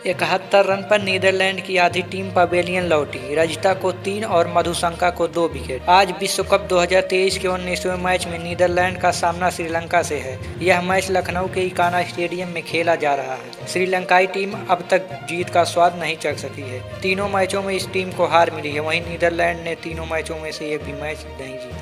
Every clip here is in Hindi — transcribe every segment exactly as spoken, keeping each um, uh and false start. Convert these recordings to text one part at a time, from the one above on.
इकहत्तर रन पर नीदरलैंड की आधी टीम पवेलियन लौटी। रजिता को तीन और मधुशंका को दो विकेट। आज विश्व कप दो हज़ार तेईस के उन्नीसवें मैच में नीदरलैंड का सामना श्रीलंका से है। यह मैच लखनऊ के इकाना स्टेडियम में खेला जा रहा है। श्रीलंकाई टीम अब तक जीत का स्वाद नहीं चख सकी है। तीनों मैचों में इस टीम को हार मिली है। वहीं नीदरलैंड ने तीनों मैचों में से एक भी मैच नहीं जीता।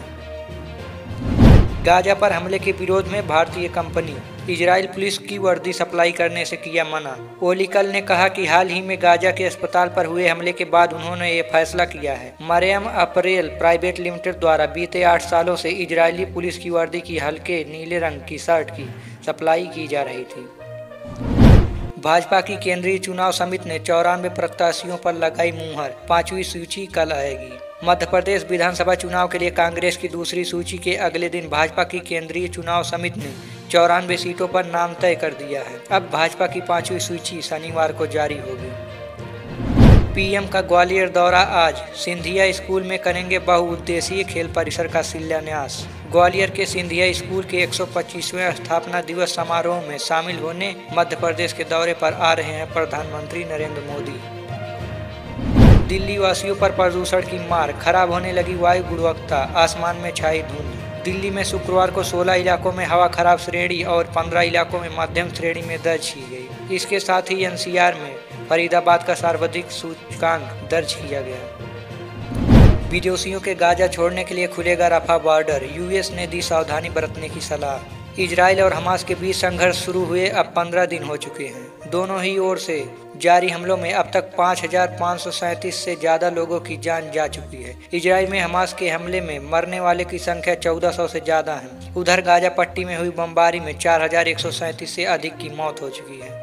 गाजा पर हमले के विरोध में भारतीय कंपनी इजराइल पुलिस की वर्दी सप्लाई करने से किया मना। ओलिकल ने कहा कि हाल ही में गाजा के अस्पताल पर हुए हमले के बाद उन्होंने ये फैसला किया है। मरियम अपरेल प्राइवेट लिमिटेड द्वारा बीते आठ सालों से इजरायली पुलिस की वर्दी की हल्के नीले रंग की शर्ट की सप्लाई की जा रही थी। भाजपा की केंद्रीय चुनाव समिति ने चौरानवे प्रत्याशियों पर लगाई मुहर। पांचवी सूची कल आएगी। मध्य प्रदेश विधानसभा चुनाव के लिए कांग्रेस की दूसरी सूची के अगले दिन भाजपा की केंद्रीय चुनाव समिति ने चौरानवे सीटों पर नाम तय कर दिया है। अब भाजपा की पांचवी सूची शनिवार को जारी होगी। पीएम का ग्वालियर दौरा आज। सिंधिया स्कूल में करेंगे बहुउद्देशीय खेल परिसर का शिलान्यास। ग्वालियर के सिंधिया स्कूल के एक सौ पच्चीसवें स्थापना दिवस समारोह में शामिल होने मध्य प्रदेश के दौरे पर आ रहे हैं प्रधानमंत्री नरेंद्र मोदी। दिल्ली वासियों पर प्रदूषण की मार। खराब होने लगी वायु गुणवत्ता। आसमान में छाई धुंध। दिल्ली में शुक्रवार को सोलह इलाकों में हवा खराब श्रेणी और पंद्रह इलाकों में मध्यम श्रेणी में दर्ज की गई। इसके साथ ही एनसीआर में फरीदाबाद का सर्वाधिक सूचकांक दर्ज किया गया। विदेशियों के गाजा छोड़ने के लिए खुलेगा रफा बॉर्डर। यूएस ने दी सावधानी बरतने की सलाह। इजराइल और हमास के बीच संघर्ष शुरू हुए अब पंद्रह दिन हो चुके हैं। दोनों ही ओर से जारी हमलों में अब तक पाँच हजार पाँच सौ सैंतीस से ज़्यादा लोगों की जान जा चुकी है। इजराइल में हमास के हमले में मरने वाले की संख्या चौदह सौ से ज़्यादा है। उधर गाजा पट्टी में हुई बमबारी में चार हजार एक सौ सैंतीस से अधिक की मौत हो चुकी है।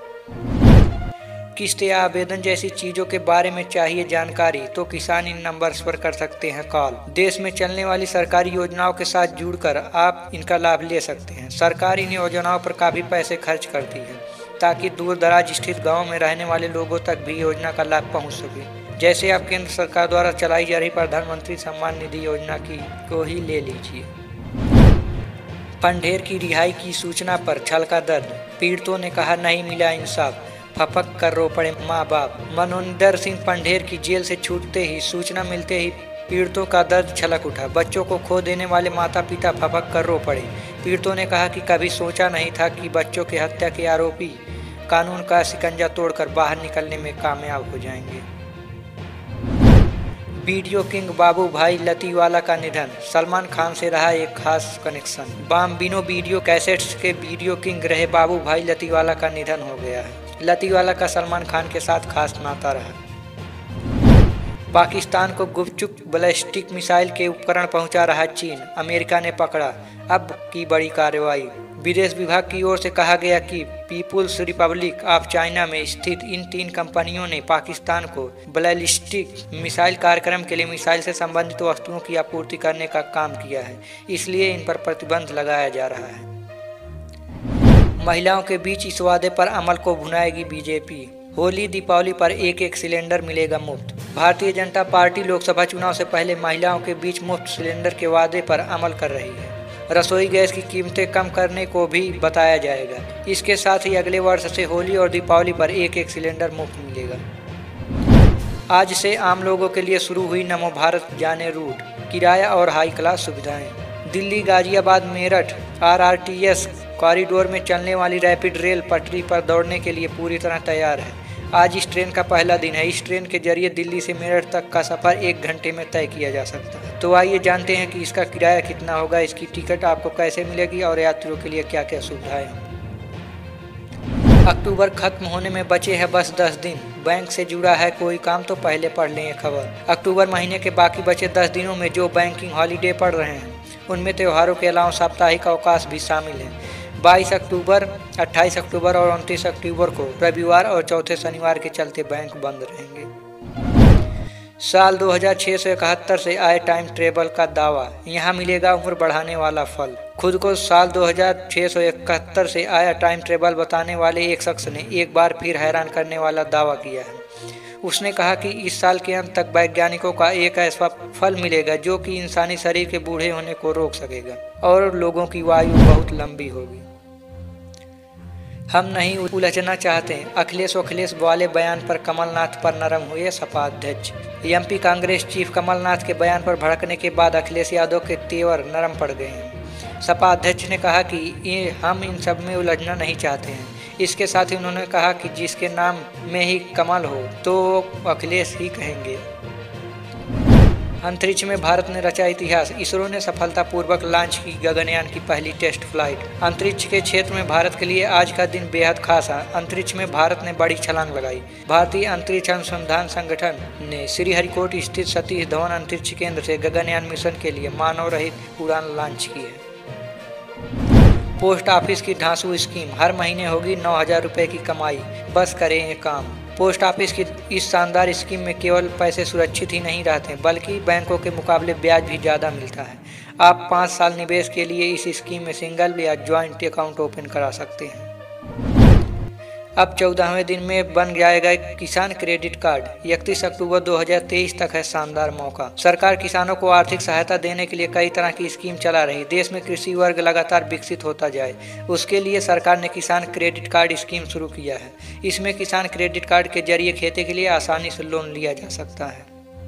किस्त या आवेदन जैसी चीज़ों के बारे में चाहिए जानकारी तो किसान इन नंबर्स पर कर सकते हैं कॉल। देश में चलने वाली सरकारी योजनाओं के साथ जुड़कर आप इनका लाभ ले सकते हैं। सरकार इन योजनाओं पर काफ़ी पैसे खर्च करती है ताकि दूर दराज स्थित गाँव में रहने वाले लोगों तक भी योजना का लाभ पहुँच सके। जैसे आप केंद्र सरकार द्वारा चलाई जा रही प्रधानमंत्री सम्मान निधि योजना की को ही ले लीजिए। पंढेर की रिहाई की सूचना पर छलका दर्द। पीड़ितों ने कहा नहीं मिला इंसाफ। फपक कर रो पड़े माँ बाप। मनोनिंदर सिंह पंढेर की जेल से छूटते ही सूचना मिलते ही पीड़ितों का दर्द छलक उठा। बच्चों को खो देने वाले माता पिता फपक कर रो पड़े। पीड़ितों ने कहा कि कभी सोचा नहीं था कि बच्चों की हत्या के आरोपी कानून का शिकंजा तोड़कर बाहर निकलने में कामयाब हो जाएंगे। वीडियो किंग बाबू भाई लतीवाला का निधन। सलमान खान से रहा एक खास कनेक्शन। बाम्बिनो वीडियो कैसेट्स के वीडियो किंग रहे बाबू भाई लतीवाला का निधन हो गया है। लतीवाला का सलमान खान के साथ खास नाता रहा। पाकिस्तान को गुपचुप बैलिस्टिक मिसाइल के उपकरण पहुंचा रहा चीन। अमेरिका ने पकड़ा। अब की बड़ी कार्रवाई। विदेश विभाग की ओर से कहा गया कि पीपुल्स रिपब्लिक ऑफ चाइना में स्थित इन तीन कंपनियों ने पाकिस्तान को बैलिस्टिक मिसाइल कार्यक्रम के लिए मिसाइल से संबंधित वस्तुओं की आपूर्ति करने का काम किया है। इसलिए इन पर प्रतिबंध लगाया जा रहा है। महिलाओं के बीच इस वादे पर अमल को भुनाएगी बीजेपी। होली दीपावली पर एक एक सिलेंडर मिलेगा मुफ्त। भारतीय जनता पार्टी लोकसभा चुनाव से पहले महिलाओं के बीच मुफ्त सिलेंडर के वादे पर अमल कर रही है। रसोई गैस की कीमतें कम करने को भी बताया जाएगा। इसके साथ ही अगले वर्ष से होली और दीपावली पर एक एक सिलेंडर मुफ्त मिलेगा। आज से आम लोगों के लिए शुरू हुई नमो भारत जाने रूट। किराया और हाई क्लास सुविधाएं। दिल्ली गाजियाबाद मेरठ आरआरटीएस कॉरिडोर में चलने वाली रैपिड रेल पटरी पर दौड़ने के लिए पूरी तरह तैयार है। आज इस ट्रेन का पहला दिन है। इस ट्रेन के जरिए दिल्ली से मेरठ तक का सफ़र एक घंटे में तय किया जा सकता है। तो आइए जानते हैं कि इसका किराया कितना होगा, इसकी टिकट आपको कैसे मिलेगी और यात्रियों के लिए क्या क्या सुविधाएं हैं। अक्टूबर खत्म होने में बचे हैं बस दस दिन। बैंक से जुड़ा है कोई काम तो पहले पढ़ लें ये खबर। अक्टूबर महीने के बाकी बचे दस दिनों में जो बैंकिंग हॉलीडे पड़ रहे हैं उनमें त्योहारों के अलावा साप्ताहिक अवकाश भी शामिल है। बाईस अक्टूबर, अट्ठाईस अक्टूबर और उनतीस अक्टूबर को रविवार और चौथे शनिवार के चलते बैंक बंद रहेंगे। साल दो हज़ार छह सौ इकहत्तर से आए टाइम ट्रेवल का दावा। यहाँ मिलेगा उम्र बढ़ाने वाला फल। खुद को साल दो हज़ार छह सौ इकहत्तर से आया टाइम ट्रेवल बताने वाले एक शख्स ने एक बार फिर हैरान करने वाला दावा किया है। उसने कहा कि इस साल के अंत तक वैज्ञानिकों का एक ऐसा फल मिलेगा जो कि इंसानी शरीर के बूढ़े होने को रोक सकेगा और लोगों की आयु बहुत लंबी होगी। हम नहीं उलझना चाहते। अखिलेश अखिलेश वाले बयान पर कमलनाथ पर नरम हुए सपा अध्यक्ष। एमपी कांग्रेस चीफ कमलनाथ के बयान पर भड़कने के बाद अखिलेश यादव के तेवर नरम पड़ गए हैं। सपा अध्यक्ष ने कहा कि ये हम इन सब में उलझना नहीं चाहते हैं। इसके साथ ही उन्होंने कहा कि जिसके नाम में ही कमल हो तो अखिलेश ही कहेंगे। अंतरिक्ष में भारत ने रचा इतिहास। इसरो ने सफलतापूर्वक लॉन्च की गगनयान की पहली टेस्ट फ्लाइट। अंतरिक्ष के क्षेत्र में भारत के लिए आज का दिन बेहद खास है। अंतरिक्ष में भारत ने बड़ी छलांग लगाई। भारतीय अंतरिक्ष अनुसंधान संगठन ने श्रीहरिकोट स्थित सतीश धवन अंतरिक्ष केंद्र से गगनयान मिशन के लिए मानव रहित उड़ान लॉन्च की है। पोस्ट ऑफिस की धांसू स्कीम, हर महीने होगी नौ हजार रुपये की कमाई, बस करें ये काम। पोस्ट ऑफिस की इस शानदार स्कीम में केवल पैसे सुरक्षित ही नहीं रहते बल्कि बैंकों के मुकाबले ब्याज भी ज़्यादा मिलता है। आप पाँच साल निवेश के लिए इस स्कीम में सिंगल या ज्वाइंट अकाउंट ओपन करा सकते हैं। अब चौदहवें दिन में बन जाएगा किसान क्रेडिट कार्ड। इकतीस अक्टूबर दो हज़ार तेईस तक है शानदार मौका। सरकार किसानों को आर्थिक सहायता देने के लिए कई तरह की स्कीम चला रही। देश में कृषि वर्ग लगातार विकसित होता जाए, उसके लिए सरकार ने किसान क्रेडिट कार्ड स्कीम शुरू किया है। इसमें किसान क्रेडिट कार्ड के जरिए खेती के लिए आसानी से लोन लिया जा सकता है।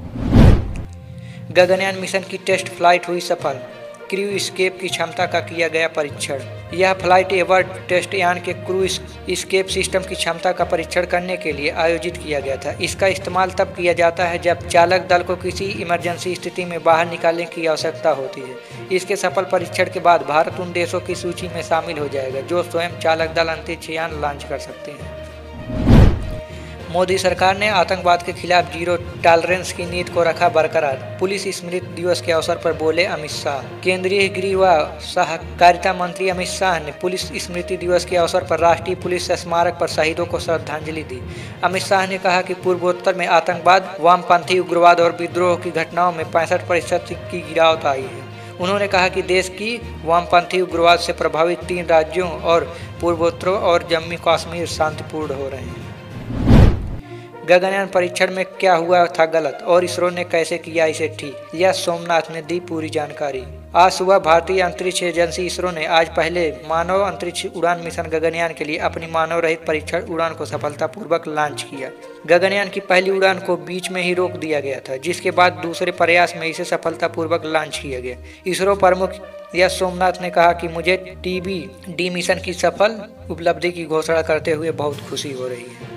गगनयान मिशन की टेस्ट फ्लाइट हुई सफल। क्रू स्केप की क्षमता का किया गया परीक्षण। यह फ्लाइट एवर टेस्ट यान के क्रू स्केप सिस्टम की क्षमता का परीक्षण करने के लिए आयोजित किया गया था। इसका इस्तेमाल तब किया जाता है जब चालक दल को किसी इमरजेंसी स्थिति में बाहर निकालने की आवश्यकता होती है। इसके सफल परीक्षण के बाद भारत उन देशों की सूची में शामिल हो जाएगा जो स्वयं चालक दल अंतरिक्ष यान लॉन्च कर सकते हैं। मोदी सरकार ने आतंकवाद के खिलाफ जीरो टॉलरेंस की नीति को रखा बरकरार। पुलिस स्मृति दिवस के अवसर पर बोले अमित शाह। केंद्रीय गृह व सहकारिता मंत्री अमित शाह ने पुलिस स्मृति दिवस के अवसर पर राष्ट्रीय पुलिस स्मारक पर शहीदों को श्रद्धांजलि दी। अमित शाह ने कहा कि पूर्वोत्तर में आतंकवाद, वामपंथी उग्रवाद और विद्रोह की घटनाओं में पैंसठ प्रतिशत की गिरावट आई है। उन्होंने कहा कि देश की वामपंथी उग्रवाद से प्रभावित तीन राज्यों और पूर्वोत्तर और जम्मू कश्मीर शांतिपूर्ण हो रहे हैं। गगनयान परीक्षण में क्या हुआ था गलत और इसरो ने कैसे किया इसे ठीक, यह सोमनाथ ने दी पूरी जानकारी। आज सुबह भारतीय अंतरिक्ष एजेंसी इसरो ने आज पहले मानव अंतरिक्ष उड़ान मिशन गगनयान के लिए अपनी मानव रहित परीक्षण उड़ान को सफलतापूर्वक लॉन्च किया। गगनयान की पहली उड़ान को बीच में ही रोक दिया गया था, जिसके बाद दूसरे प्रयास में इसे सफलतापूर्वक लॉन्च किया गया। इसरो प्रमुख एस सोमनाथ ने कहा कि मुझे टी बी डी मिशन की सफल उपलब्धि की घोषणा करते हुए बहुत खुशी हो रही है।